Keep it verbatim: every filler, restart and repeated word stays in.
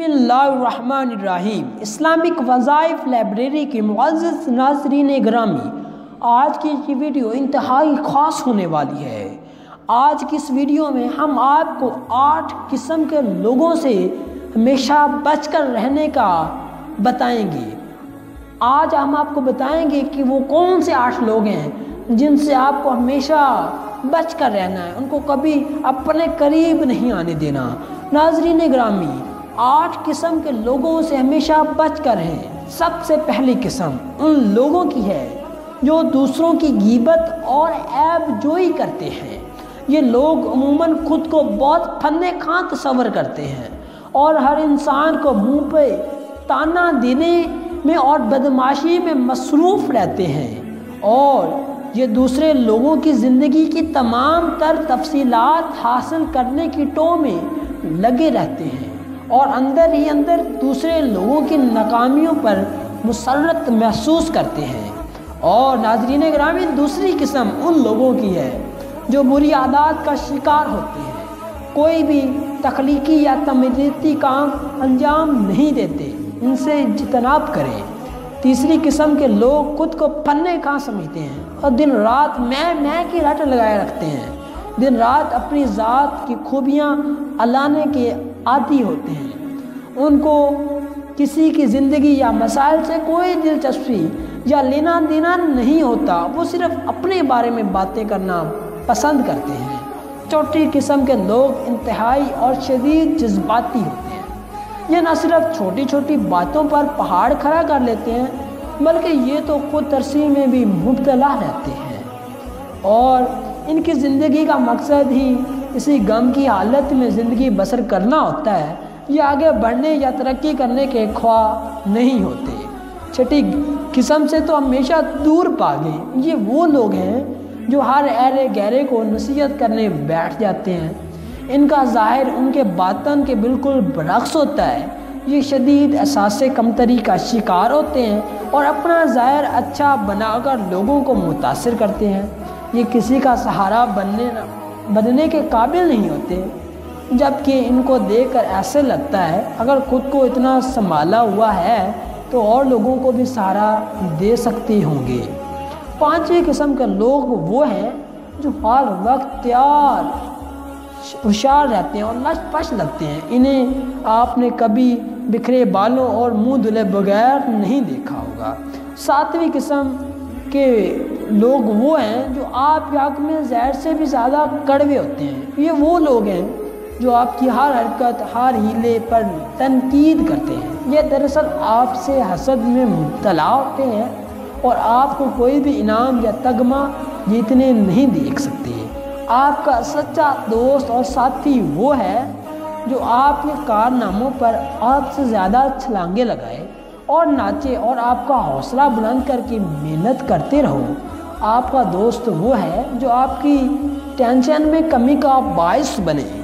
بسم اللہ الرحمن الرحیم۔ اسلامک وظائف لائبریری کے معزز ناظرین گرامی، آج کی یہ ویڈیو انتہائی خاص ہونے والی ہے۔ آج کی اس ویڈیو میں ہم آپ کو آٹھ قسم کے لوگوں سے ہمیشہ بچ کر رہنے کا بتائیں گے۔ آج ہم آپ کو بتائیں گے کہ وہ کون سے آٹھ لوگ ہیں جن سے آپ کو ہمیشہ بچ کر رہنا ہے، ان کو کبھی اپنے قریب نہیں آنے دینا۔ ناظرین گرامی، آٹھ قسم کے لوگوں سے ہمیشہ بچ کر رہیں۔ سب سے پہلی قسم ان لوگوں کی ہے جو دوسروں کی غیبت اور عیب جوئی کرتے ہیں۔ یہ لوگ عموماً خود کو بہت فن خواں تصور کرتے ہیں اور ہر انسان کو منہ پہ تانا دینے میں اور بدمعاشی میں مصروف رہتے ہیں، اور یہ دوسرے لوگوں کی زندگی کی تمام تر تفصیلات حاصل کرنے کی ٹو میں لگے رہتے ہیں اور اندر ہی اندر دوسرے لوگوں کی ناکامیوں پر مسرت محسوس کرتے ہیں۔ اور ناظرین گرامی، دوسری قسم ان لوگوں کی ہے جو بری عادات کا شکار ہوتے ہیں، کوئی بھی تخلیقی یا تمدیدی کام انجام نہیں دیتے، ان سے اجتناب کریں۔ تیسری قسم کے لوگ خود کو فن خواں سمجھتے ہیں اور دن رات میں میں کی رٹ لگائے رکھتے ہیں، دن رات اپنی ذات کی خوبیاں الانے کے عادی ہوتے ہیں۔ ان کو کسی کی زندگی یا مسائل سے کوئی دلچسپی یا لینا دینا نہیں ہوتا، وہ صرف اپنے بارے میں باتیں کرنا پسند کرتے ہیں۔ چوتھی قسم کے لوگ انتہائی اور شدید جذباتی ہوتے ہیں۔ یہ نہ صرف چھوٹی چھوٹی باتوں پر پہاڑ کھڑا کر لیتے ہیں بلکہ یہ تو خود ترسی میں بھی مبتلا رہتے ہیں، اور ان کی زندگی کا مقصد ہی اسی غم کی حالت میں زندگی بسر کرنا ہوتا ہے، یہ آگے بڑھنے یا ترقی کرنے کے خواہ نہیں ہوتے۔ چھٹی قسم سے تو ہمیشہ دور بھاگیں۔ یہ وہ لوگ ہیں جو ہر ایرے گہرے کو نصیحت کرنے بیٹھ جاتے ہیں، ان کا ظاہر ان کے باطن کے بالکل برعکس ہوتا ہے۔ یہ شدید احساس کمتری کا شکار ہوتے ہیں اور اپنا ظاہر اچھا بنا کر لوگوں کو متاثر کرتے ہیں۔ یہ کسی کا سہارا بننے بننے کے قابل نہیں ہوتے، جبکہ ان کو دیکھ کر ایسے لگتا ہے اگر خود کو اتنا سنبھالا ہوا ہے تو اور لوگوں کو بھی سہارا دے سکتے ہوں گے۔ پانچویں قسم کے لوگ وہ ہیں جو ہر وقت تیار ہوشیار رہتے ہیں اور لش پش لگتے ہیں۔ انہیں آپ نے کبھی بکھرے بالوں اور منہ دھلے بغیر نہیں دیکھا ہوگا۔ ساتویں قسم کے لوگ وہ ہیں جو آپ کے حق میں زہر سے بھی زیادہ کڑوے ہوتے ہیں۔ یہ وہ لوگ ہیں جو آپ کی ہر حرکت، ہر ہیلے پر تنقید کرتے ہیں۔ یہ دراصل آپ سے حسد میں مبتلا ہوتے ہیں اور آپ کو کوئی بھی انعام یا تمغہ جیتنے نہیں دیکھ سکتے۔ آپ کا سچا دوست اور ساتھی وہ ہے جو آپ کے کارناموں پر آپ سے زیادہ چھلانگیں لگائے اور ناچے اور آپ کا حوصلہ بلند کر کے محنت کرتے رہو۔ آپ کا دوست وہ ہے جو آپ کی ٹینشن میں کمی کا باعث بنے۔